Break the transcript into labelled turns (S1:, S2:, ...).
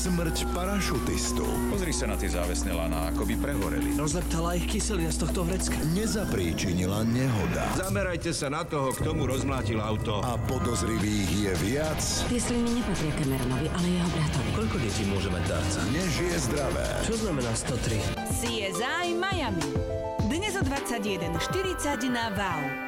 S1: Smrť parašutistu.
S2: Pozri sa na tie závesné laná, ako by prehoreli.
S3: Rozleptala ich kyselina z tohto vrecka.
S1: Nezapríčinila nehoda.
S4: Zamerajte sa na toho, k tomu rozmlátil auto.
S1: A podozrivých je viac,
S5: Tie sliny nepatria Cameronovi, ale jeho bratovi.
S3: Koľko detí môže mať dárca?
S1: než je zdravé.
S3: Čo znamená 103?
S6: CSI Miami. Dnes o 21:40 na WOW.